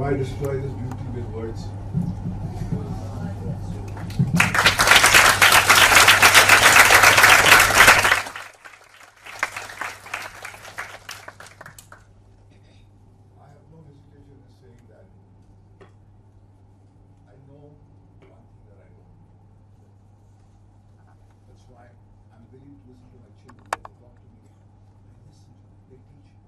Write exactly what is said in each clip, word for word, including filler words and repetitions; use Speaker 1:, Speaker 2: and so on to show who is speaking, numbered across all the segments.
Speaker 1: why destroy this beauty with words? I have no hesitation in saying that I know one thing that I don't. That's why I'm willing to listen to my children when they talk to me. I listen to them, they teach me.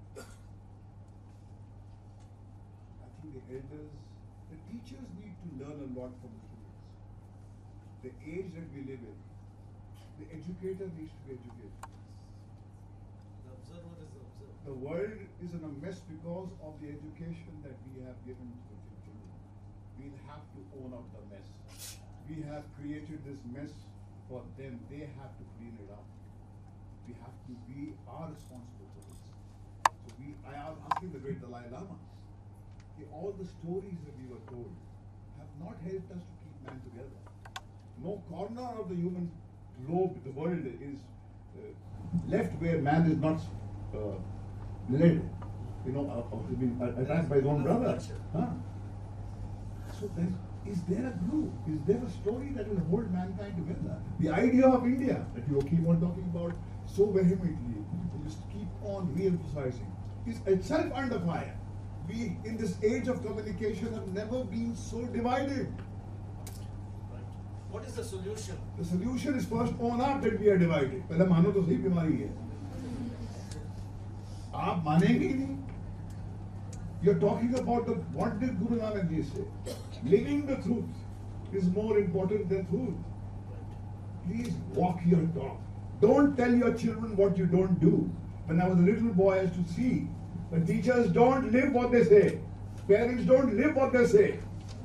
Speaker 1: I think the elders, the teachers need to learn a lot from the students. The age that we live in, the educator needs to be educated.
Speaker 2: The observer is the observer.
Speaker 1: The world is in a mess because of the education that we have given to the children. We'll have to own up the mess. We have created this mess for them. They have to clean it up. We have to be are responsible for this. So we, I was asking the great Dalai Lama, okay, all the stories that we were told have not helped us to keep man together. No corner of the human globe, the world is uh, left where man is not uh, led. You know, uh, uh, been attacked by his own brother. Huh? So then, is there a group? Is there a story that will hold mankind together? The idea of India that you keep on talking about so vehemently, you just keep on re-emphasizing, is itself under fire. We, in this age of communication, have never been so divided.
Speaker 2: What is the solution?
Speaker 1: The solution is first own up that we are divided. पहले मानो तो सही बीमारी है. आप मानेंगे ही नहीं. You're talking about the what did Guru Nanak ji say? Living the truth is more important than truth. Please walk your talk. Don't tell your children what you don't do. When I was a little boy, I used to see the teachers don't live what they say. Parents don't live what they say.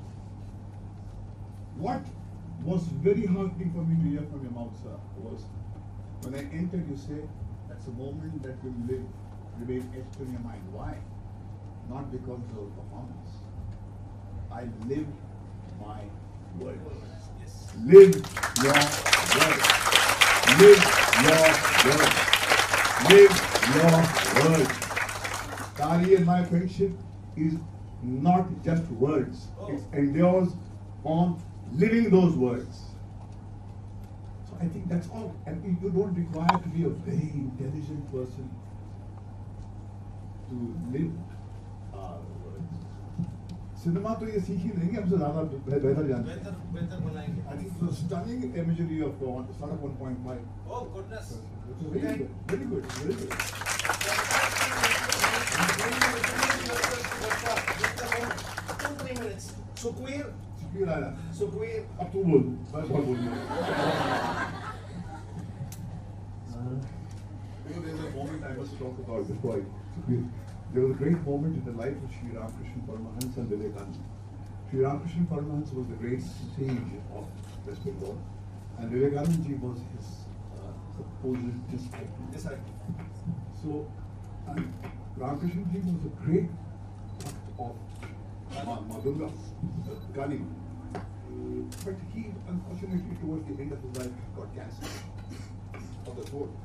Speaker 1: What was very heartening for me to hear from your mouth, sir, was when I entered, you say, that's a moment that will live, remain etched in your mind. Why? Not because of performance. I live my word.
Speaker 2: Yes.
Speaker 1: Live your word. Live your word. Live your word. Tari and my friendship is not just words.
Speaker 2: Oh.
Speaker 1: It endures on living those words. So I think that's all. And you don't require to be a very intelligent person to live our words. Cinema तो ये सीख ही नहीं हमसे ज़्यादा बेहतर जानते हैं.
Speaker 2: बेहतर बेहतर बनाएंगे.
Speaker 1: I think the stunning imagery of the Nanak one point five.
Speaker 2: Oh goodness.
Speaker 1: It's very good, very good, very good.
Speaker 2: Two three minutes. So queer.
Speaker 1: Feel like that.
Speaker 2: So queer.
Speaker 1: अब तू बोल, मैं बहुत बोल रहा हूँ. You know, there's a moment I must talk about before I. There was a great moment in the life of Sri Ramakrishna Paramahansa and Vivekananda. Sri Ramakrishna Paramahansa was the great sage of West Bengal, and Vivekananda ji was his uh, supposed disciple.
Speaker 2: Disciple.
Speaker 1: So, and Ramakrishna ji was a great act of Ma, Ma Durga, uh, Kali. But he, unfortunately, towards the end of his life, got cancer of the throat.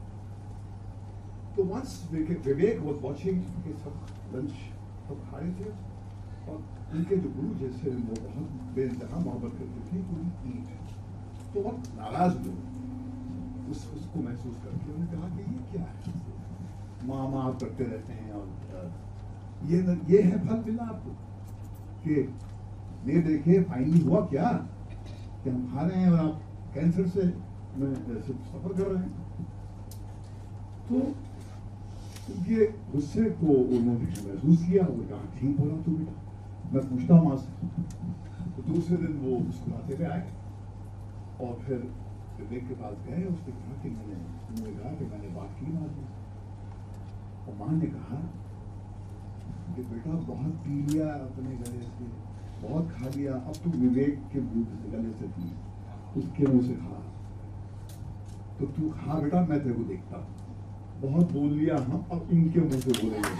Speaker 1: So once Vivek was watching के सब lunch सब खा रहे थे और उनके जो गुरु जैसे वो बहुत बेइंतहा मोहब्बत करते थे उन्हें ईट तो बहुत नाराज हुए उस उसको महसूस करके उन्होंने कहा कि ये क्या है माँ माँ करते रहते हैं और ये न, ये है फल मिला आपको कि ये देखिए फाइनली हुआ क्या कि हम खा रहे हैं और आप कैंसर से सफर कर रहे हैं तो ये गुस्से को उन्होंने महसूस किया वो कहा ठीक बोला तू बेटा मैं पूछता हूँ माँ से तो दूसरे दिन वो मुस्कुराते हुए आए और फिर विवेक के पास गए उसने कहा कि मैंने उन्होंने कहा कि मैंने बात की माँ से और माँ ने कहा कि बेटा बहुत पी लिया अपने गले से बहुत खा लिया अब तू विवेक के गले से पी उसके मुंह से खा तो तू खा बेटा मैं तेरे को देखता हूँ बहुत बोल लिया हम अब इनके मुंह से बोलेंगे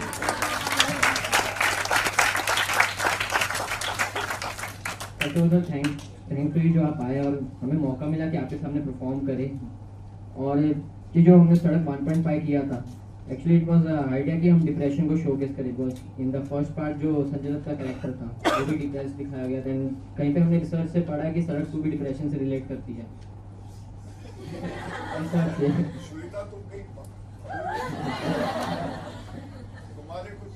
Speaker 3: तो थैंक थैंकफुली जो आप आए और हमें मौका मिला कि आपके सामने परफॉर्म करें और ये जो हमने सड़क वन पॉइंट फाइव किया था एक्चुअली इट वाज आइडिया कि हम डिप्रेशन को शोकेस करें, because in the first part जो संजय दत्त का कैरेक्टर था वो भी डिप्रेस दिखाया गया था। एंड कहीं पे हमने रिसर्च से पढ़ा कि सड़क टू भी डिप्रेशन से रिलेट करती है। ऐसा है।
Speaker 1: श्वेता तुम कहीं तुम्हारे कुछ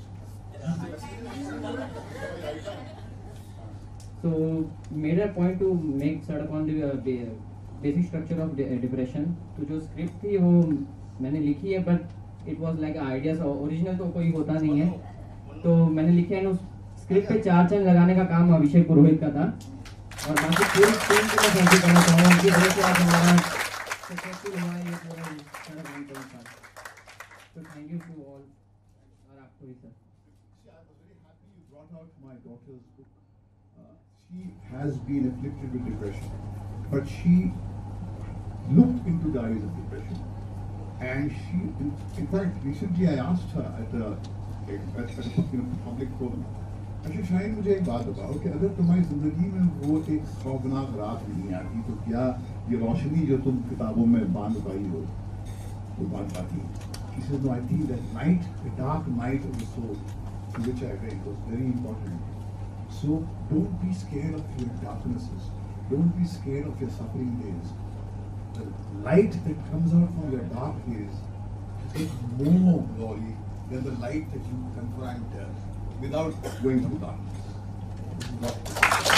Speaker 3: So made a point to make sort of on the uh, ba- basic structure of de- depression. तो जो स्क्रिप्ट थी वो मैंने लिखी है, but it was like ideas, original तो कोई होता नहीं है, तो मैंने लिखे हैं। उस स्क्रिप्ट पे चार चांद लगाने का काम अभिषेक पुरोहित का था, और बाकी पूरी टीम को मैं थैंक यू करना चाहूँगा उनकी वजह से आज हमारा सक्सेसफुल हुआ ये पूरा सारा काम कर पाया। तो थैंक यू टू ऑल, और आपको भी sir.
Speaker 1: See, I was very happy you brought out my daughter's book. Uh, she has been afflicted with depression, but she looked into the eyes of depression, and she, in, in fact, recently I asked her at a, at, at a you know, public forum, अच्छा शायद मुझे एक बात बताओ कि अगर तुम्हारी जिंदगी में वो एक खौफनाक रात नहीं आती तो क्या ये रोशनी जो तुम किताबों में बांध पाई हो वो बांध पाती? She says, no, I think that night, the dark night of the soul, to which I read, was very important. So don't be scared of your darknesses. Don't be scared of your suffering days. The light that comes out from your dark days is more glory than the light that you confront uh, without going through darkness. This is what-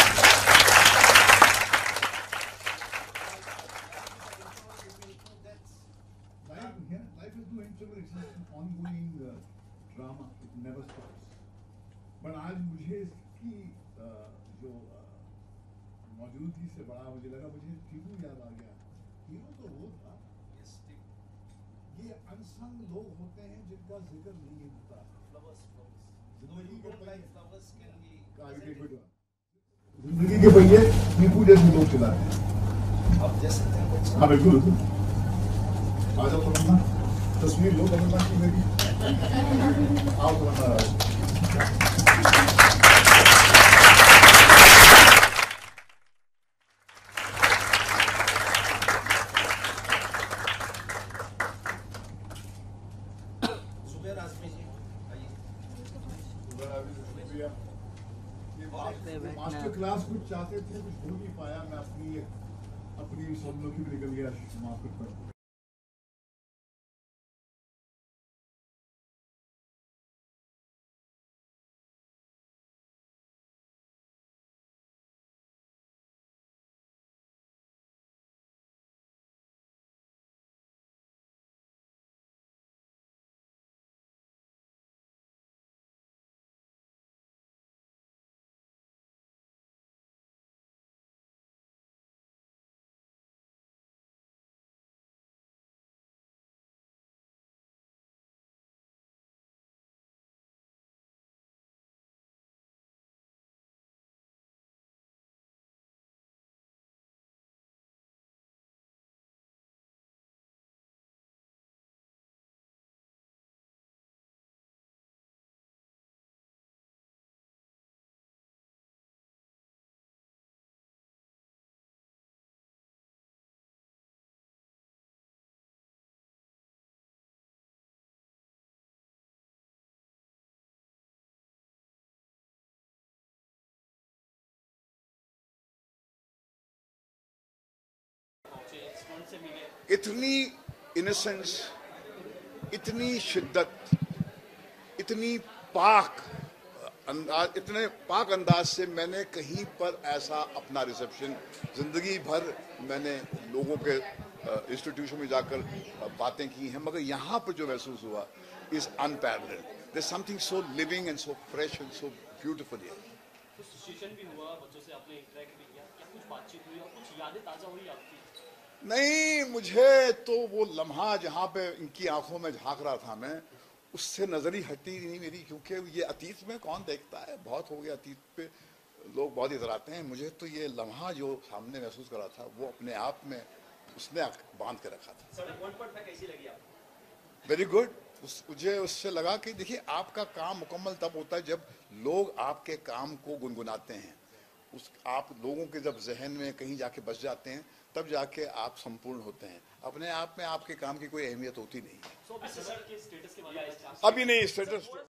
Speaker 1: Life, yeah, life is no interval. It's an ongoing uh, drama. It never stops. But आज मुझे इसकी uh, जो uh, मौजूदगी से बड़ा मुझे लगा, मुझे टीबू याद आ गया। हीरो तो वो था।
Speaker 2: Yes, take
Speaker 1: ये अनसंग लोग होते हैं जिनका जिक्र नहीं होता।
Speaker 2: flowers, flowers.
Speaker 1: जिंदगी
Speaker 2: You
Speaker 1: के
Speaker 2: don't like
Speaker 1: पहिए
Speaker 2: flowers, can be
Speaker 1: आगे
Speaker 2: presented.
Speaker 1: बढ़ो। जिंदगी के पहिए टीबू जैसे लोग चलाते हैं।
Speaker 2: आप जैसे सकते हैं बच्चे।
Speaker 1: हाँ बिल्कुल बिल्कुल। आ जाओ तमन्ना, तस्वीर लो तमन्ना की मेरी। आओ तमन्ना।
Speaker 2: सुबह आजमी जी आइए।
Speaker 1: ये मास्टर क्लास कुछ चाहते थे, कुछ हो नहीं पाया। मैं अपनी अपनी स्वप्नों की भी निकल गया, माफ करता। इतनी इनोसेंस, इतनी शिद्दत, इतनी पाक अंदाज, इतने पाक अंदाज से मैंने कहीं पर ऐसा अपना रिसेप्शन, जिंदगी भर मैंने लोगों के इंस्टीट्यूशन में जाकर बातें की हैं, मगर यहाँ पर जो महसूस हुआ is unparalleled. There is something so living and so fresh and so beautiful here.
Speaker 4: कुछ सिचुएशन भी हुआ, बच्चों से आपने इंटरेक्ट भी किया, क्या कुछ बातचीत हुई और कुछ यादें ताजा हुई आपकी?
Speaker 1: नहीं, मुझे तो वो लम्हा जहाँ पे इनकी आंखों में झांक रहा था मैं, उससे नजर ही हटती नहीं मेरी, क्योंकि ये अतीत में कौन देखता है, बहुत हो गया अतीत पे लोग बहुत इधर आते हैं। मुझे तो ये लम्हा जो सामने महसूस कर रहा था वो अपने आप में उसने बांध के रखा था।
Speaker 4: सर वन पॉइंट फाइव कैसी लगी आपको?
Speaker 1: Very good. उस मुझे उससे लगा कि देखिए, आपका काम मुकम्मल तब होता है जब लोग आपके काम को गुनगुनाते हैं। उस आप लोगों के जब जहन में कहीं जाके बस जाते हैं
Speaker 5: तब जाके आप संपूर्ण होते हैं। अपने आप में आपके काम की कोई अहमियत होती नहीं है।
Speaker 4: सो अभी सड़क के स्टेटस के बारे में
Speaker 5: अभी नहीं स्टेटस